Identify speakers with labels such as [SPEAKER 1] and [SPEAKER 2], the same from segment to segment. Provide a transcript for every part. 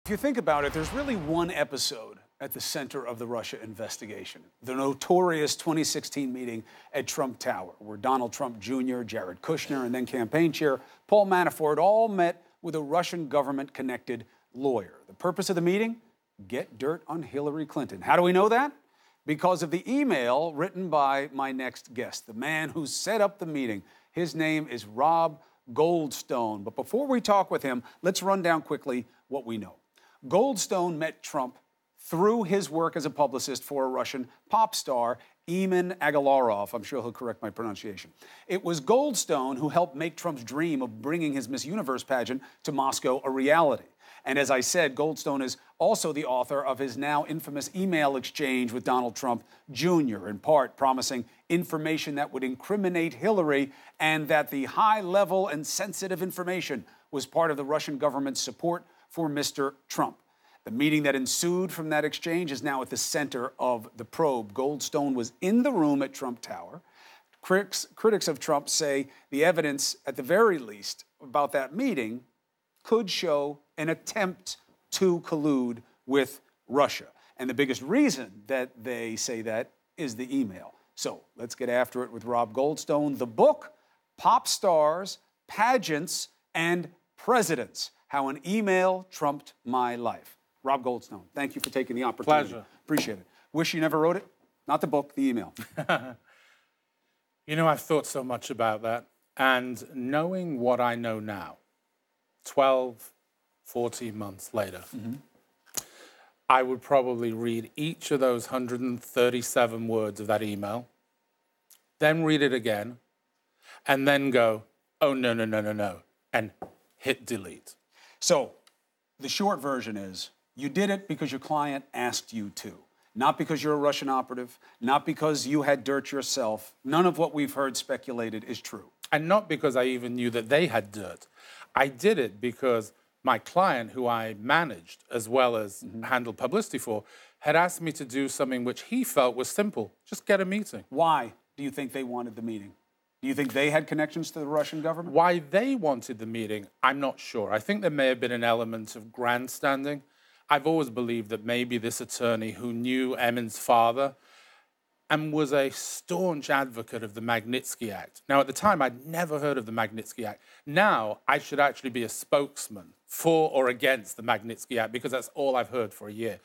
[SPEAKER 1] If you think about it, there's really one episode at the center of the Russia investigation. The notorious 2016 meeting at Trump Tower, where Donald Trump Jr., Jared Kushner, and then campaign chair Paul Manafort all met with a Russian government-connected lawyer. The purpose of the meeting? Get dirt on Hillary Clinton. How do we know that? Because of the email written by my next guest, the man who set up the meeting. His name is Rob Goldstone. But before we talk with him, let's run down quickly what we know. Goldstone met Trump through his work as a publicist for a Russian pop star, Emin Agalarov. I'm sure he'll correct my pronunciation. It was Goldstone who helped make Trump's dream of bringing his Miss Universe pageant to Moscow a reality. And as I said, Goldstone is also the author of his now infamous email exchange with Donald Trump Jr., in part promising information that would incriminate Hillary and that the high-level and sensitive information was part of the Russian government's support for Mr. Trump. The meeting that ensued from that exchange is now at the center of the probe. Goldstone was in the room at Trump Tower. Critics of Trump say the evidence, at the very least, about that meeting could show an attempt to collude with Russia. And the biggest reason that they say that is the email. So let's get after it with Rob Goldstone. The book, Pop Stars, Pageants, and Presidents: How an Email Trumped My Life. Rob Goldstone, thank you for taking the opportunity.
[SPEAKER 2] Pleasure.
[SPEAKER 1] Appreciate it. Wish you never wrote it. Not the book, the email.
[SPEAKER 2] You know, I've thought so much about that. And knowing what I know now, 12, 14 months later, I would probably read each of those 137 words of that email, then read it again, and then go, oh, no, no, no, no, no, and hit delete.
[SPEAKER 1] So the short version is, you did it because your client asked you to. Not because you're a Russian operative, not because you had dirt yourself. None of what we've heard speculated is true.
[SPEAKER 2] And not because I even knew that they had dirt. I did it because my client, who I managed as well as handled publicity for, had asked me to do something which he felt was simple. Just get a meeting.
[SPEAKER 1] Why do you think they wanted the meeting? Do you think they had connections to the Russian government?
[SPEAKER 2] Why they wanted the meeting, I'm not sure. I think there may have been an element of grandstanding. I've always believed that maybe this attorney who knew Emin's father and was a staunch advocate of the Magnitsky Act. Now, at the time, I'd never heard of the Magnitsky Act. Now, I should actually be a spokesman for or against the Magnitsky Act because that's all I've heard for a year.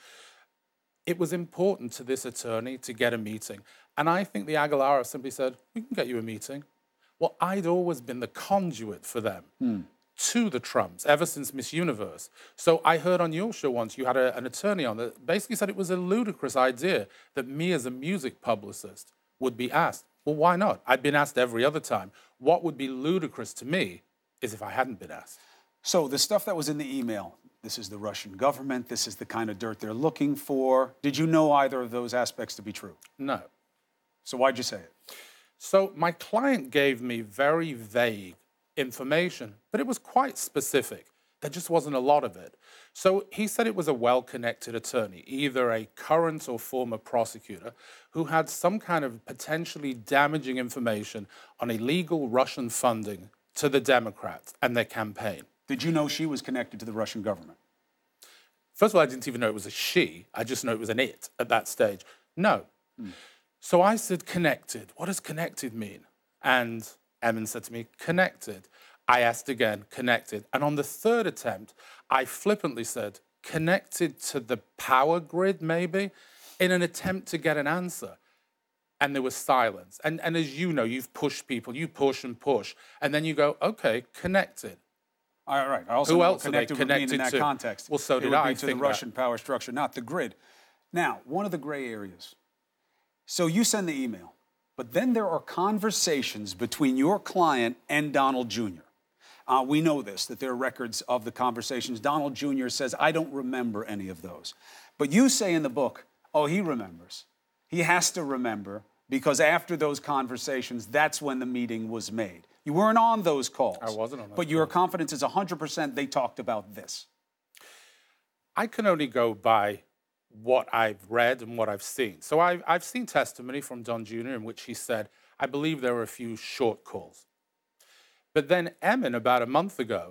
[SPEAKER 2] It was important to this attorney to get a meeting. And I think the Agalarov simply said, we can get you a meeting. Well, I'd always been the conduit for them to the Trumps ever since Miss Universe. So I heard on your show once you had an attorney on that basically said it was a ludicrous idea that me as a music publicist would be asked. Well, why not? I'd been asked every other time. What would be ludicrous to me is if I hadn't been asked.
[SPEAKER 1] So the stuff that was in the email, this is the Russian government, this is the kind of dirt they're looking for. Did you know either of those aspects to be true?
[SPEAKER 2] No.
[SPEAKER 1] So why'd you say it?
[SPEAKER 2] So my client gave me very vague information, but it was quite specific. There just wasn't a lot of it. So he said it was a well-connected attorney, either a current or former prosecutor, who had some kind of potentially damaging information on illegal Russian funding to the Democrats and their campaign.
[SPEAKER 1] Did you know she was connected to the Russian government?
[SPEAKER 2] First of all, I didn't even know it was a she. I just know it was an it at that stage. No. So I said, connected. What does connected mean? And Emin said to me, connected. I asked again, connected. And on the third attempt, I flippantly said, connected to the power grid, maybe, in an attempt to get an answer. And there was silence. And as you know, you've pushed people, you push and push, and then you go, okay, connected.
[SPEAKER 1] All right. I also
[SPEAKER 2] Who
[SPEAKER 1] know
[SPEAKER 2] else
[SPEAKER 1] what
[SPEAKER 2] are they
[SPEAKER 1] connected would mean in
[SPEAKER 2] connected
[SPEAKER 1] that
[SPEAKER 2] to?
[SPEAKER 1] context.
[SPEAKER 2] Well, so
[SPEAKER 1] it
[SPEAKER 2] did
[SPEAKER 1] would
[SPEAKER 2] I
[SPEAKER 1] be to the
[SPEAKER 2] think
[SPEAKER 1] Russian power structure, not the grid. Now, one of the gray areas. So you send the email, but then there are conversations between your client and Donald Jr. We know this, that there are records of the conversations. Donald Jr. says, I don't remember any of those. But you say in the book, oh, he remembers. He has to remember because after those conversations, that's when the meeting was made. You weren't on those calls.
[SPEAKER 2] I wasn't on those
[SPEAKER 1] But your confidence is 100% they talked about this.
[SPEAKER 2] I can only go by what I've read and what I've seen. So I've seen testimony from Don Jr. in which he said, I believe there were a few short calls. But then Emin, about a month ago,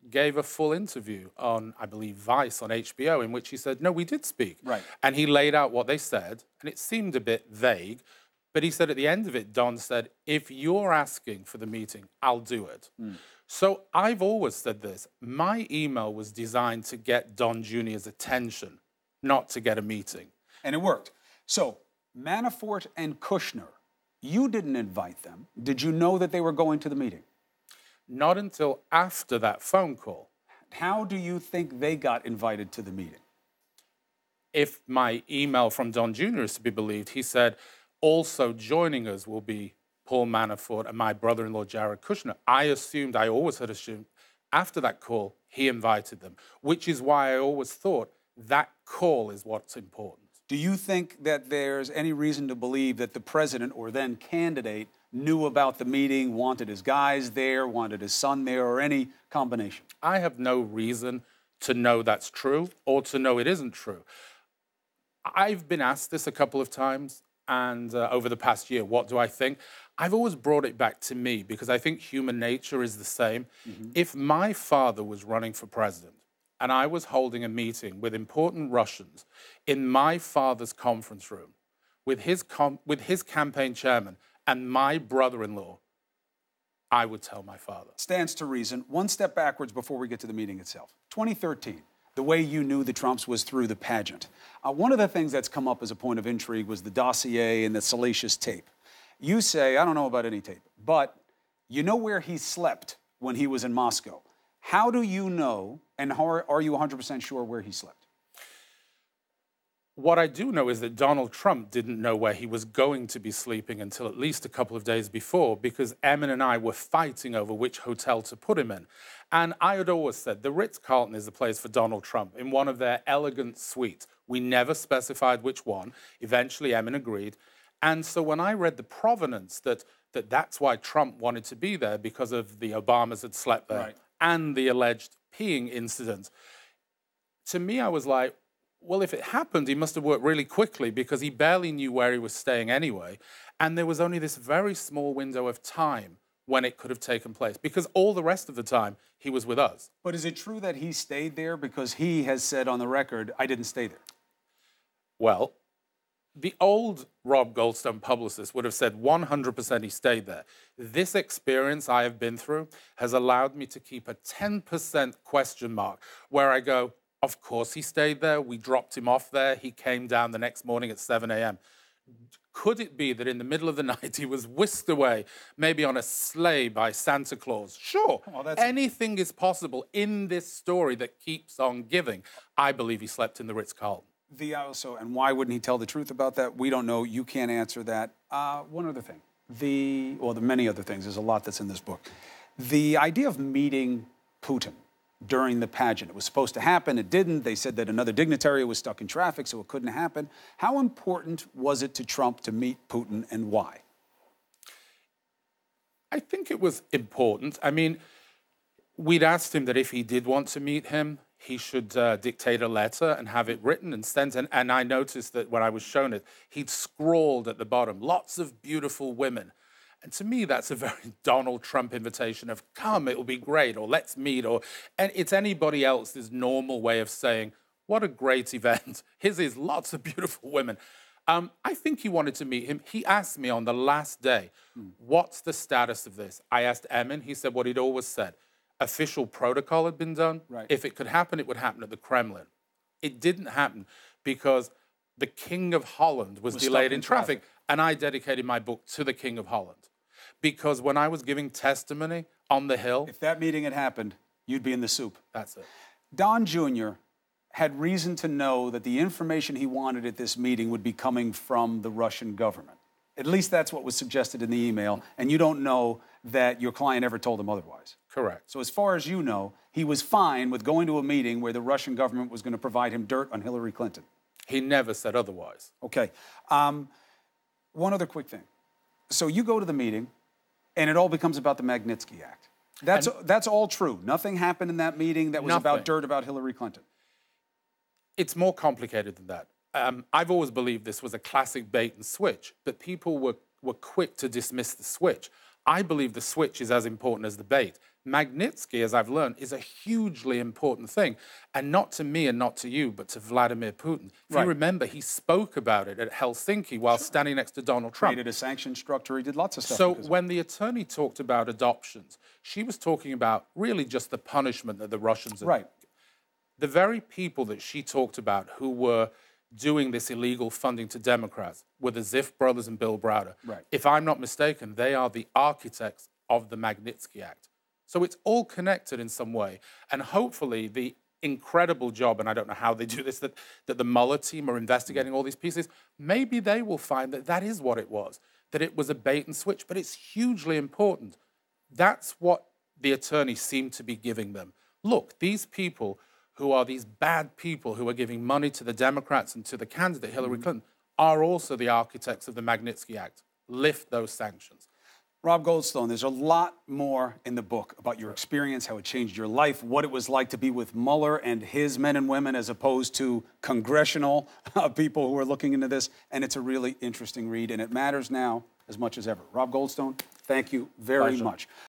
[SPEAKER 2] gave a full interview on, I believe, Vice on HBO, in which he said, no, we did speak.
[SPEAKER 1] Right.
[SPEAKER 2] And he laid out what they said, and it seemed a bit vague. But he said at the end of it, Don said, if you're asking for the meeting, I'll do it. So I've always said this. My email was designed to get Don Jr.'s attention, not to get a meeting.
[SPEAKER 1] And it worked. So Manafort and Kushner, you didn't invite them. Did you know that they were going to the meeting?
[SPEAKER 2] Not until after that phone call.
[SPEAKER 1] How do you think they got invited to the meeting?
[SPEAKER 2] If my email from Don Jr. is to be believed, he said, also joining us will be Paul Manafort and my brother-in-law, Jared Kushner. I always had assumed, after that call, he invited them, which is why I always thought that call is what's important.
[SPEAKER 1] Do you think that there's any reason to believe that the president or then candidate knew about the meeting, wanted his guys there, wanted his son there, or any combination?
[SPEAKER 2] I have no reason to know that's true or to know it isn't true. I've been asked this a couple of times, and over the past year, what do I think? I've always brought it back to me because I think human nature is the same. If my father was running for president and I was holding a meeting with important Russians in my father's conference room with his campaign chairman and my brother-in-law, I would tell my father.
[SPEAKER 1] Stands to reason. One step backwards before we get to the meeting itself. 2013. The way you knew the Trumps was through the pageant. One of the things that's come up as a point of intrigue was the dossier and the salacious tape. You say, I don't know about any tape, but you know where he slept when he was in Moscow. How do you know, and are you 100% sure where he slept?
[SPEAKER 2] What I do know is that Donald Trump didn't know where he was going to be sleeping until at least a couple of days before, because Emin and I were fighting over which hotel to put him in. And I had always said the Ritz-Carlton is the place for Donald Trump, in one of their elegant suites. We never specified which one. Eventually, Emin agreed. And so when I read the provenance that's why Trump wanted to be there, because of the Obamas had slept there, right, and the alleged peeing incident, to me, I was like, well, if it happened, he must have worked really quickly because he barely knew where he was staying anyway. And there was only this very small window of time when it could have taken place, because all the rest of the time he was with us.
[SPEAKER 1] But is it true that he stayed there? Because he has said on the record, I didn't stay there.
[SPEAKER 2] Well, the old Rob Goldstone publicist would have said 100% he stayed there. This experience I have been through has allowed me to keep a 10% question mark where I go, of course he stayed there. We dropped him off there. He came down the next morning at 7 a.m. Could it be that in the middle of the night he was whisked away, maybe on a sleigh by Santa Claus? Sure. Well, anything is possible in this story that keeps on giving. I believe he slept in the Ritz-Carlton.
[SPEAKER 1] And why wouldn't he tell the truth about that? We don't know. You can't answer that. One other thing. The many other things. There's a lot that's in this book. The idea of meeting Putin during the pageant. It was supposed to happen. It didn't. They said that another dignitary was stuck in traffic, so it couldn't happen. How important was it to Trump to meet Putin, and why?
[SPEAKER 2] I think it was important. I mean, we'd asked him that if he did want to meet him, he should dictate a letter and have it written and sent. And I noticed that when I was shown it, he'd scrawled at the bottom, lots of beautiful women. And to me, that's a very Donald Trump invitation of, come, it'll be great, or let's meet, and it's anybody else's normal way of saying, what a great event. His is lots of beautiful women. I think he wanted to meet him. He asked me on the last day, what's the status of this? I asked Emin. He said what he'd always said. Official protocol had been done. Right. If it could happen, it would happen at the Kremlin. It didn't happen because the King of Holland was delayed in traffic. And I dedicated my book to the King of Holland. Because when I was giving testimony on the Hill...
[SPEAKER 1] If that meeting had happened, you'd be in the soup.
[SPEAKER 2] That's it.
[SPEAKER 1] Don Jr. had reason to know that the information he wanted at this meeting would be coming from the Russian government. At least that's what was suggested in the email, and you don't know that your client ever told him otherwise.
[SPEAKER 2] Correct.
[SPEAKER 1] So as far as you know, he was fine with going to a meeting where the Russian government was going to provide him dirt on Hillary Clinton.
[SPEAKER 2] He never said otherwise.
[SPEAKER 1] Okay. One other quick thing. So you go to the meeting, and it all becomes about the Magnitsky Act. That's all true. Nothing happened in that meeting that was about dirt about Hillary Clinton.
[SPEAKER 2] It's more complicated than that. I've always believed this was a classic bait and switch, but people were quick to dismiss the switch. I believe the switch is as important as the bait. Magnitsky, as I've learned, is a hugely important thing. And not to me and not to you, but to Vladimir Putin. If you remember, he spoke about it at Helsinki while standing next to Donald Trump.
[SPEAKER 1] Created a sanction structure. He did lots of stuff.
[SPEAKER 2] So when the attorney talked about adoptions, she was talking about really just the punishment that the Russians are.
[SPEAKER 1] Right.
[SPEAKER 2] The very people that she talked about who were doing this illegal funding to Democrats were the Ziff brothers and Bill Browder.
[SPEAKER 1] Right.
[SPEAKER 2] If I'm not mistaken, they are the architects of the Magnitsky Act. So it's all connected in some way. And hopefully the incredible job, and I don't know how they do this, that the Mueller team are investigating all these pieces, maybe they will find that that is what it was, that it was a bait and switch, but it's hugely important. That's what the attorneys seem to be giving them. Look, these people who are these bad people who are giving money to the Democrats and to the candidate Hillary Clinton are also the architects of the Magnitsky Act. Lift those sanctions.
[SPEAKER 1] Rob Goldstone, there's a lot more in the book about your experience, how it changed your life, what it was like to be with Mueller and his men and women as opposed to congressional people who are looking into this. And it's a really interesting read, and it matters now as much as ever. Rob Goldstone, thank you very much.